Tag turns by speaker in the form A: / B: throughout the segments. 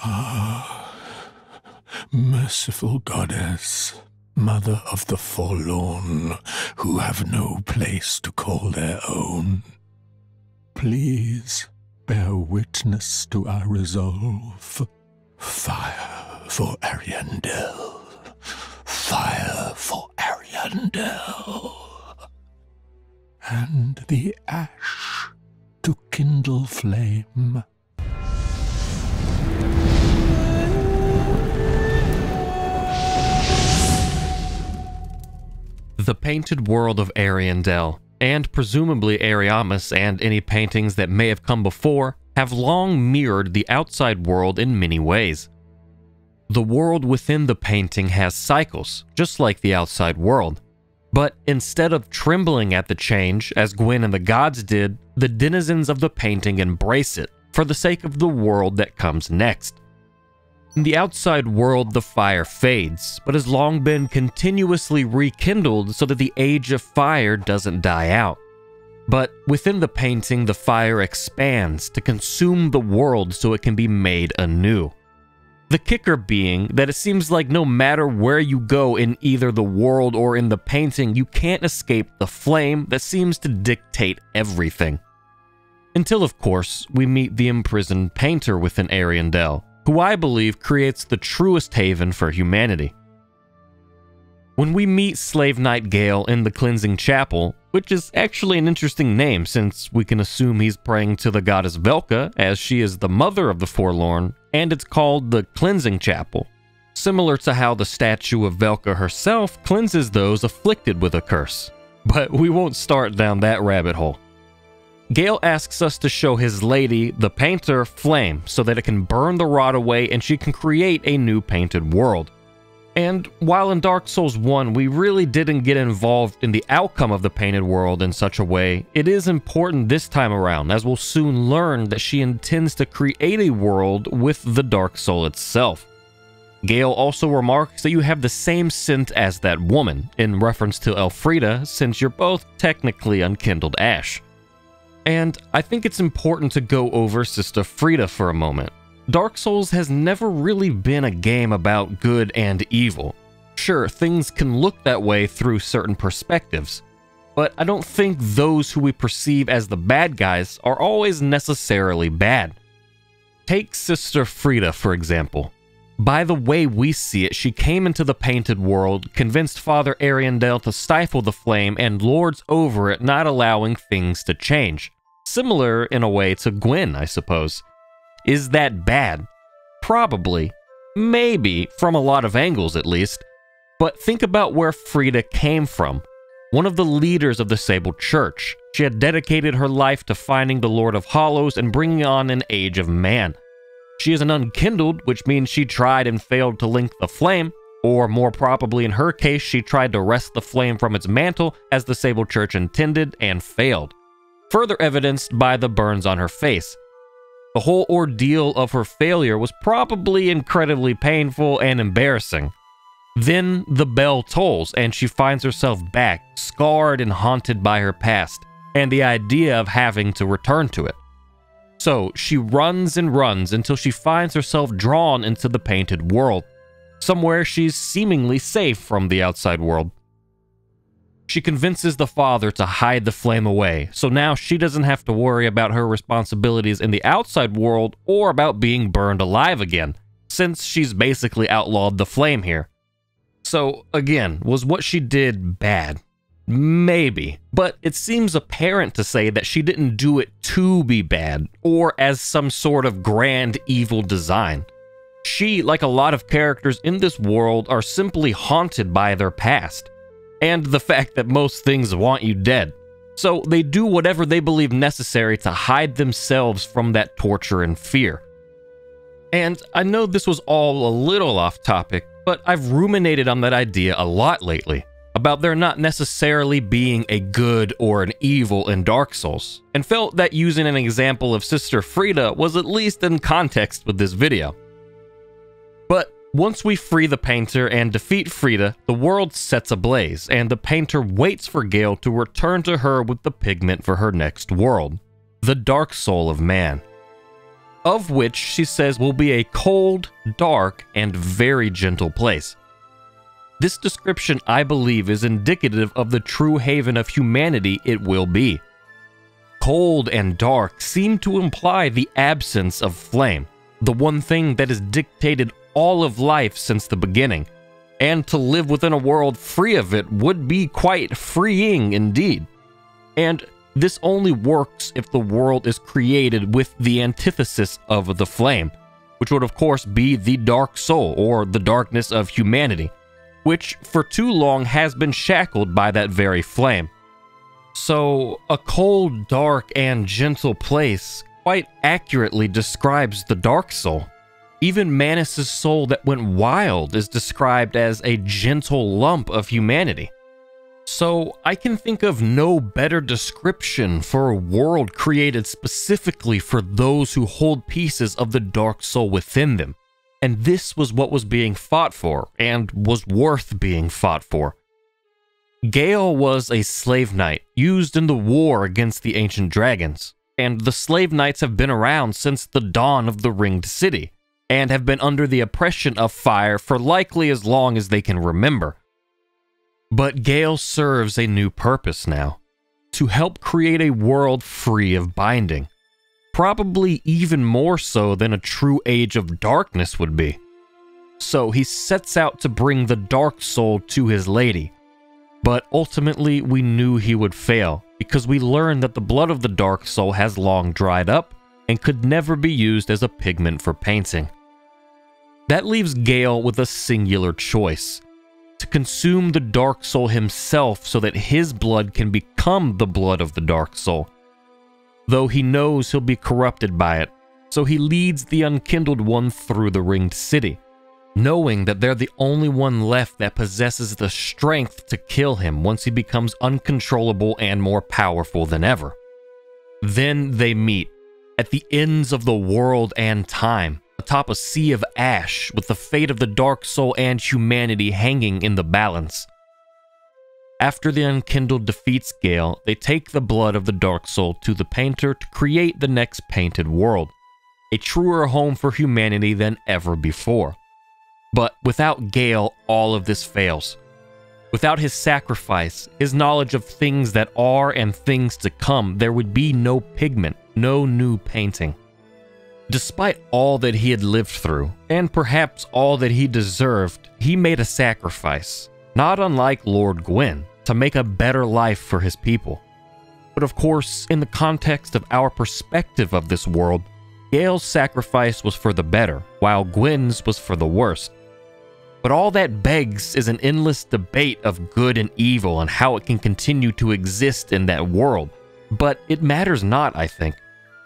A: Merciful goddess, mother of the forlorn who have no place to call their own, please bear witness to our resolve. Fire for Ariandel. Fire for Ariandel. And the ash to kindle flame.
B: The painted world of Ariandel, and presumably Ariamis and any paintings that may have come before, have long mirrored the outside world in many ways. The world within the painting has cycles, just like the outside world. But instead of trembling at the change, as Gwyn and the gods did, the denizens of the painting embrace it, for the sake of the world that comes next. In the outside world, the fire fades, but has long been continuously rekindled so that the age of fire doesn't die out. But within the painting, the fire expands to consume the world so it can be made anew. The kicker being that it seems like no matter where you go in either the world or in the painting, you can't escape the flame that seems to dictate everything. Until, of course, we meet the imprisoned painter within Ariandel, who I believe creates the truest haven for humanity. When we meet slave Knight Gael in the Cleansing Chapel, which is actually an interesting name since we can assume he's praying to the goddess Velka, as she is the mother of the forlorn, and it's called the Cleansing Chapel, similar to how the statue of Velka herself cleanses those afflicted with a curse. But we won't start down that rabbit hole. Gael asks us to show his lady, the painter, flame so that it can burn the rot away and she can create a new painted world. And while in Dark Souls 1 we really didn't get involved in the outcome of the painted world in such a way, it is important this time around, as we'll soon learn that she intends to create a world with the Dark Soul itself. Gael also remarks that you have the same scent as that woman, in reference to Elfrida, since you're both technically unkindled ash. And I think it's important to go over Sister Frida for a moment. Dark Souls has never really been a game about good and evil. Sure, things can look that way through certain perspectives, but I don't think those who we perceive as the bad guys are always necessarily bad. Take Sister Frida, for example. By the way we see it, she came into the painted world, convinced Father Ariandel to stifle the flame, and lords over it, not allowing things to change. Similar, in a way, to Gwyn, I suppose. Is that bad? Probably. Maybe, from a lot of angles at least. But think about where Frida came from. One of the leaders of the Sable Church. She had dedicated her life to finding the Lord of Hollows and bringing on an age of man. She is an unkindled, which means she tried and failed to link the flame, or more probably in her case, she tried to wrest the flame from its mantle as the Sable Church intended and failed. Further evidenced by the burns on her face. The whole ordeal of her failure was probably incredibly painful and embarrassing. Then the bell tolls and she finds herself back, scarred and haunted by her past, and the idea of having to return to it. So she runs and runs until she finds herself drawn into the painted world, somewhere she's seemingly safe from the outside world. She convinces the father to hide the flame away, so now she doesn't have to worry about her responsibilities in the outside world or about being burned alive again, since she's basically outlawed the flame here. So, again, was what she did bad? Maybe, but it seems apparent to say that she didn't do it to be bad, or as some sort of grand evil design. She, like a lot of characters in this world, are simply haunted by their past, and the fact that most things want you dead. So they do whatever they believe necessary to hide themselves from that torture and fear. And I know this was all a little off topic, but I've ruminated on that idea a lot lately, about there not necessarily being a good or an evil in Dark Souls, and felt that using an example of Sister Frida was at least in context with this video. But once we free the painter and defeat Frida, the world sets ablaze, and the painter waits for Gael to return to her with the pigment for her next world, the Dark Soul of Man. of which she says will be a cold, dark, and very gentle place. This description, I believe, is indicative of the true haven of humanity it will be. Cold and dark seem to imply the absence of flame, the one thing that has dictated all of life since the beginning, and to live within a world free of it would be quite freeing indeed. And this only works if the world is created with the antithesis of the flame, which would of course be the dark soul, or the darkness of humanity, which for too long has been shackled by that very flame. So, a cold, dark, and gentle place quite accurately describes the dark soul. Even Manus' soul that went wild is described as a gentle lump of humanity. So, I can think of no better description for a world created specifically for those who hold pieces of the dark soul within them. And this was what was being fought for, and was worth being fought for. Gael was a slave knight used in the war against the ancient dragons, and the slave knights have been around since the dawn of the Ringed City, and have been under the oppression of fire for likely as long as they can remember. But Gael serves a new purpose now, to help create a world free of binding. Probably even more so than a true age of darkness would be. So he sets out to bring the dark soul to his lady. But ultimately we knew he would fail, because we learned that the blood of the dark soul has long dried up, and could never be used as a pigment for painting. That leaves Gael with a singular choice: to consume the dark soul himself so that his blood can become the blood of the dark soul. Though he knows he'll be corrupted by it, so he leads the unkindled one through the Ringed City, knowing that they're the only one left that possesses the strength to kill him once he becomes uncontrollable and more powerful than ever. Then they meet, at the ends of the world and time, atop a sea of ash, with the fate of the dark soul and humanity hanging in the balance. After the Unkindled defeats Gael, they take the blood of the dark soul to the painter to create the next painted world, a truer home for humanity than ever before. But without Gael, all of this fails. Without his sacrifice, his knowledge of things that are and things to come, there would be no pigment, no new painting. Despite all that he had lived through, and perhaps all that he deserved, he made a sacrifice, not unlike Lord Gwyn, to make a better life for his people. But of course, in the context of our perspective of this world, Gael's sacrifice was for the better, while Gwyn's was for the worst. But all that begs is an endless debate of good and evil and how it can continue to exist in that world. But it matters not, I think.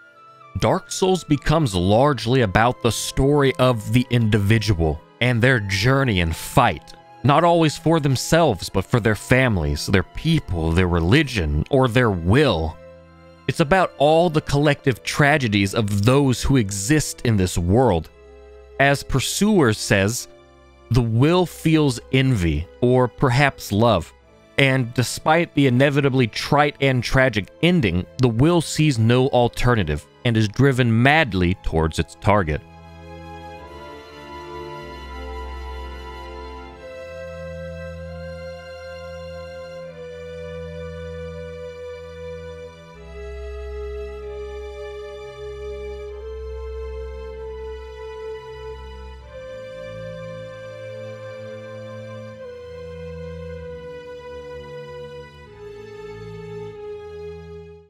B: Dark Souls becomes largely about the story of the individual and their journey and fight. Not always for themselves, but for their families, their people, their religion, or their will. It's about all the collective tragedies of those who exist in this world. As Pursuer says, the will feels envy, or perhaps love. And despite the inevitably trite and tragic ending, the will sees no alternative and is driven madly towards its target.